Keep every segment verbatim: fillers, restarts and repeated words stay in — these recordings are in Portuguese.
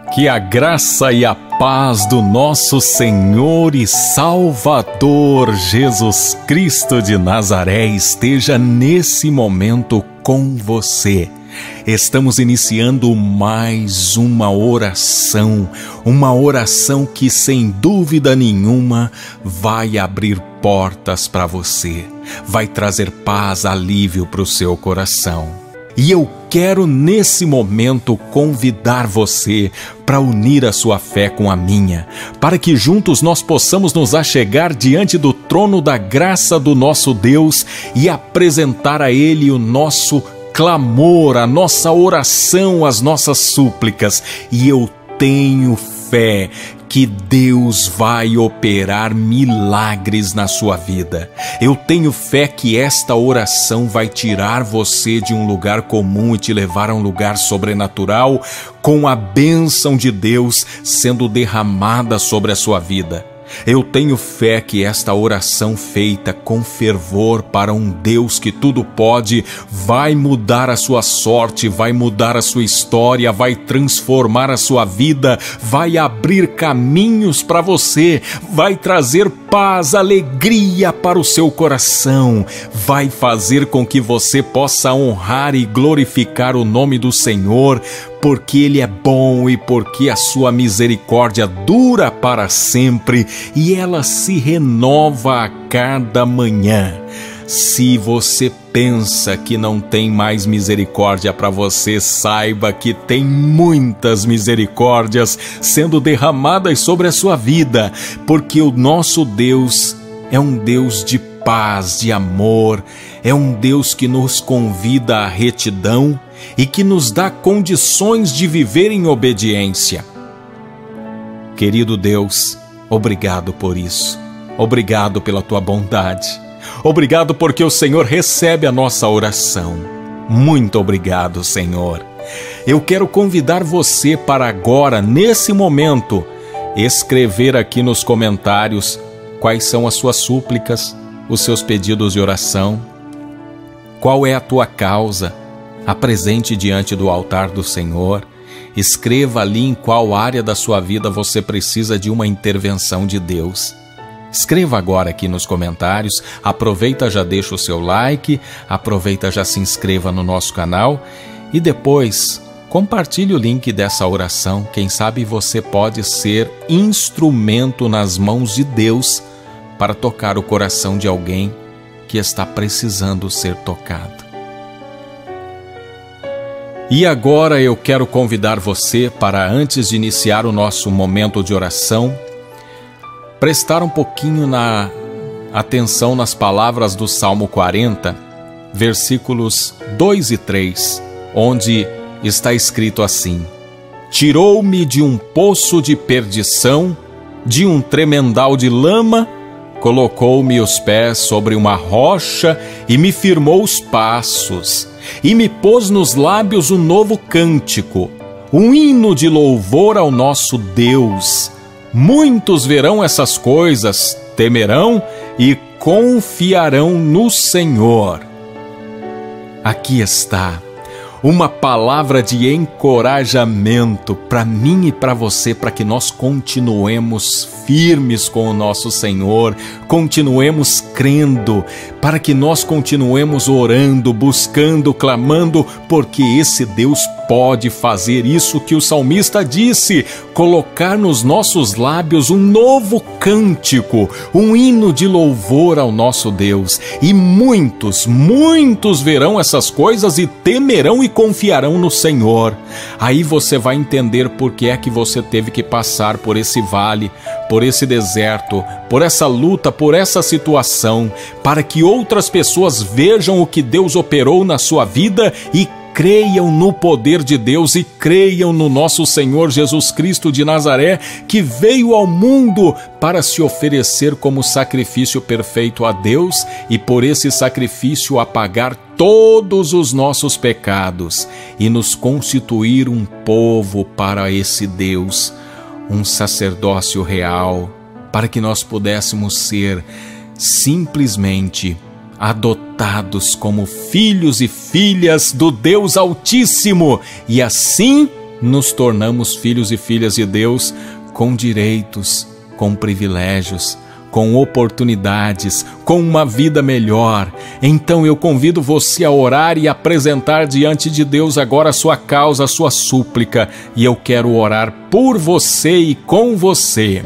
Que a graça e a paz do nosso Senhor e Salvador Jesus Cristo de Nazaré esteja nesse momento com você. Estamos iniciando mais uma oração, uma oração que sem dúvida nenhuma vai abrir portas para você, vai trazer paz, alívio para o seu coração. E eu quero nesse momento convidar você para unir a sua fé com a minha, para que juntos nós possamos nos achegar diante do trono da graça do nosso Deus e apresentar a Ele o nosso clamor, a nossa oração, as nossas súplicas. E eu tenho fé que Deus vai operar milagres na sua vida. Eu tenho fé que esta oração vai tirar você de um lugar comum e te levar a um lugar sobrenatural, com a bênção de Deus sendo derramada sobre a sua vida. Eu tenho fé que esta oração feita com fervor para um Deus que tudo pode vai mudar a sua sorte, vai mudar a sua história, vai transformar a sua vida, vai abrir caminhos para você, vai trazer paz, alegria para o seu coração, vai fazer com que você possa honrar e glorificar o nome do Senhor, porque Ele é bom e porque a sua misericórdia dura para sempre e ela se renova a cada manhã. Se você pensa que não tem mais misericórdia para você, saiba que tem muitas misericórdias sendo derramadas sobre a sua vida, porque o nosso Deus é um Deus de paz, de amor, é um Deus que nos convida à retidão e que nos dá condições de viver em obediência. Querido Deus, obrigado por isso. Obrigado pela tua bondade. Obrigado porque o Senhor recebe a nossa oração. Muito obrigado, Senhor. Eu quero convidar você para agora, nesse momento, escrever aqui nos comentários quais são as suas súplicas, os seus pedidos de oração, qual é a tua causa. Apresente diante do altar do Senhor. Escreva ali em qual área da sua vida você precisa de uma intervenção de Deus. Escreva agora aqui nos comentários. Aproveita, já deixa o seu like, aproveita, já se inscreva no nosso canal e depois compartilhe o link dessa oração. Quem sabe você pode ser instrumento nas mãos de Deus para tocar o coração de alguém que está precisando ser tocado. E agora eu quero convidar você para, antes de iniciar o nosso momento de oração, prestar um pouquinho na atenção nas palavras do Salmo quarenta, versículos dois e três, onde está escrito assim: Tirou-me de um poço de perdição, de um tremendal de lama, colocou-me os pés sobre uma rocha e me firmou os passos, e me pôs nos lábios um novo cântico, um hino de louvor ao nosso Deus. Muitos verão essas coisas, temerão e confiarão no Senhor. Aqui está uma palavra de encorajamento para mim e para você, para que nós continuemos firmes com o nosso Senhor, continuemos crendo, para que nós continuemos orando, buscando, clamando, porque esse Deus pode fazer isso que o salmista disse, colocar nos nossos lábios um novo cântico, um hino de louvor ao nosso Deus. E muitos, muitos verão essas coisas e temerão e confiarão no Senhor. Aí você vai entender por que é que você teve que passar por esse vale, por esse deserto, por essa luta, por essa situação, para que outras pessoas vejam o que Deus operou na sua vida e creiam no poder de Deus e creiam no nosso Senhor Jesus Cristo de Nazaré, que veio ao mundo para se oferecer como sacrifício perfeito a Deus e por esse sacrifício apagar todos os nossos pecados e nos constituir um povo para esse Deus, um sacerdócio real, para que nós pudéssemos ser simplesmente adotados como filhos e filhas do Deus Altíssimo e assim nos tornamos filhos e filhas de Deus com direitos, com privilégios, com oportunidades, com uma vida melhor. Então eu convido você a orar e apresentar diante de Deus agora a sua causa, a sua súplica, e eu quero orar por você e com você.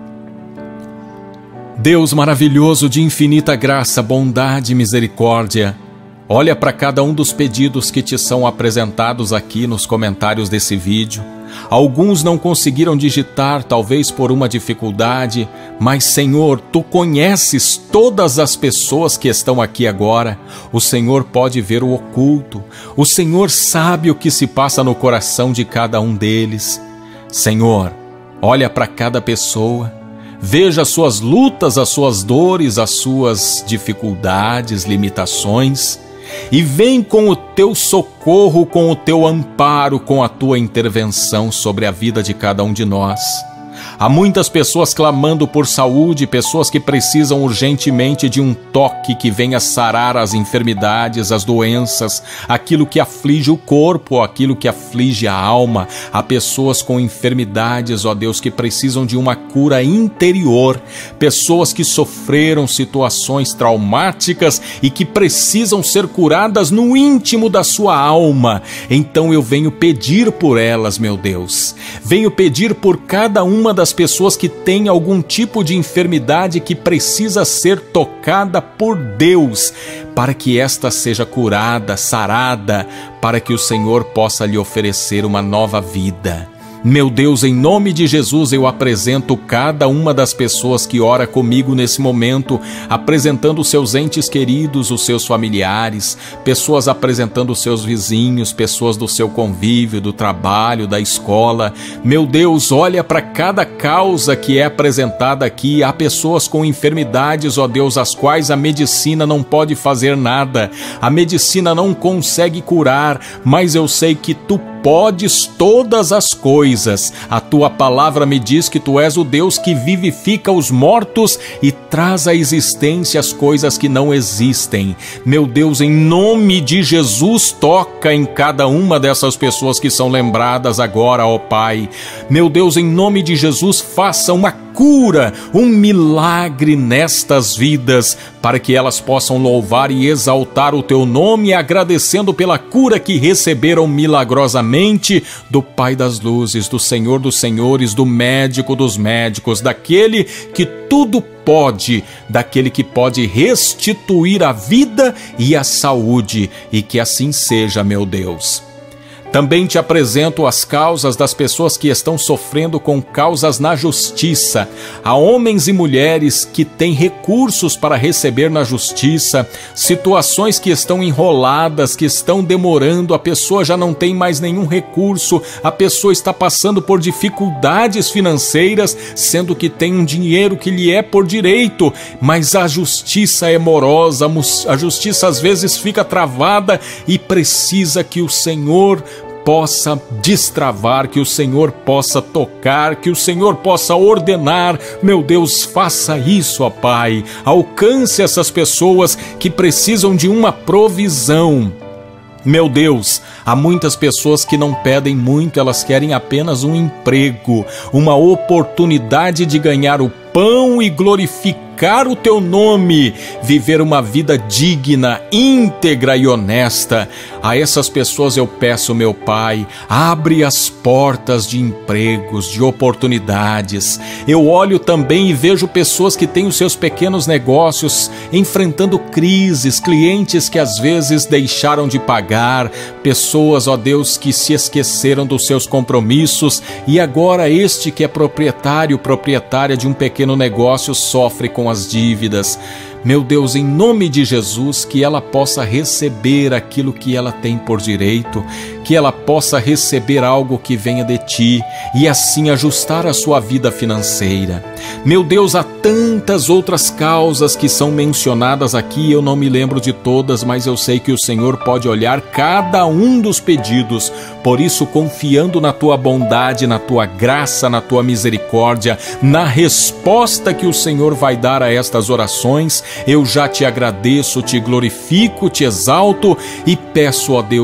Deus maravilhoso, de infinita graça, bondade e misericórdia, olha para cada um dos pedidos que te são apresentados aqui nos comentários desse vídeo. Alguns não conseguiram digitar, talvez por uma dificuldade, mas, Senhor, Tu conheces todas as pessoas que estão aqui agora. O Senhor pode ver o oculto. O Senhor sabe o que se passa no coração de cada um deles. Senhor, olha para cada pessoa. Veja as suas lutas, as suas dores, as suas dificuldades, limitações, e vem com o Teu socorro, com o Teu amparo, com a Tua intervenção sobre a vida de cada um de nós. Há muitas pessoas clamando por saúde, pessoas que precisam urgentemente de um toque que venha sarar as enfermidades, as doenças, aquilo que aflige o corpo, aquilo que aflige a alma. Há pessoas com enfermidades, ó Deus, que precisam de uma cura interior, pessoas que sofreram situações traumáticas e que precisam ser curadas no íntimo da sua alma. Então eu venho pedir por elas, meu Deus. Venho pedir por cada uma das pessoas que têm algum tipo de enfermidade que precisa ser tocada por Deus, para que esta seja curada, sarada, para que o Senhor possa lhe oferecer uma nova vida. Meu Deus, em nome de Jesus, eu apresento cada uma das pessoas que ora comigo nesse momento, apresentando os seus entes queridos, os seus familiares, pessoas apresentando os seus vizinhos, pessoas do seu convívio, do trabalho, da escola. Meu Deus, olha para cada causa que é apresentada aqui. Há pessoas com enfermidades, ó Deus, as quais a medicina não pode fazer nada. A medicina não consegue curar, mas eu sei que Tu podes todas as coisas. A Tua palavra me diz que Tu és o Deus que vivifica os mortos e traz à existência as coisas que não existem. Meu Deus, em nome de Jesus, toca em cada uma dessas pessoas que são lembradas agora, ó Pai. Meu Deus, em nome de Jesus, faça uma cura, um milagre nestas vidas, para que elas possam louvar e exaltar o Teu nome, agradecendo pela cura que receberam milagrosamente do Pai das luzes, do Senhor dos senhores, do médico dos médicos, daquele que tudo pode, daquele que pode restituir a vida e a saúde, e que assim seja, meu Deus. Também te apresento as causas das pessoas que estão sofrendo com causas na justiça. Há homens e mulheres que têm recursos para receber na justiça, situações que estão enroladas, que estão demorando, a pessoa já não tem mais nenhum recurso, a pessoa está passando por dificuldades financeiras, sendo que tem um dinheiro que lhe é por direito, mas a justiça é morosa, a justiça às vezes fica travada e precisa que o Senhor possa destravar, que o Senhor possa tocar, que o Senhor possa ordenar. Meu Deus, faça isso, ó Pai. Alcance essas pessoas que precisam de uma provisão. Meu Deus, há muitas pessoas que não pedem muito, elas querem apenas um emprego, uma oportunidade de ganhar o pão e glorificar o Teu nome, viver uma vida digna, íntegra e honesta. A essas pessoas eu peço, meu Pai, abre as portas de empregos, de oportunidades. Eu olho também e vejo pessoas que têm os seus pequenos negócios enfrentando crises, clientes que às vezes deixaram de pagar, pessoas, ó Deus, que se esqueceram dos seus compromissos e agora este que é proprietário, proprietária de um pequeno negócio sofre com as dívidas. Meu Deus, em nome de Jesus, que ela possa receber aquilo que ela tem por direito, que ela possa receber algo que venha de Ti e assim ajustar a sua vida financeira. Meu Deus, há tantas outras causas que são mencionadas aqui, eu não me lembro de todas, mas eu sei que o Senhor pode olhar cada um dos pedidos. Por isso, confiando na Tua bondade, na Tua graça, na Tua misericórdia, na resposta que o Senhor vai dar a estas orações, eu já te agradeço, te glorifico, te exalto e peço, ó Deus, que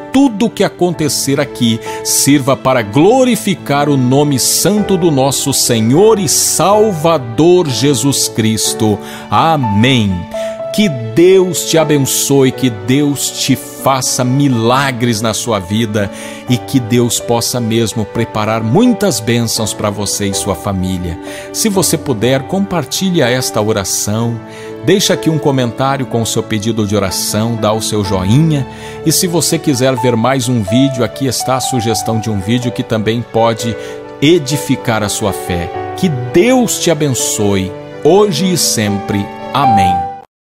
tudo o que acontecer aqui sirva para glorificar o nome santo do nosso Senhor e Salvador Jesus Cristo. Amém. Que Deus te abençoe, que Deus te faça milagres na sua vida e que Deus possa mesmo preparar muitas bênçãos para você e sua família. Se você puder, compartilhe esta oração, deixa aqui um comentário com o seu pedido de oração, dá o seu joinha, e se você quiser ver mais um vídeo, aqui está a sugestão de um vídeo que também pode edificar a sua fé. Que Deus te abençoe, hoje e sempre. Amém.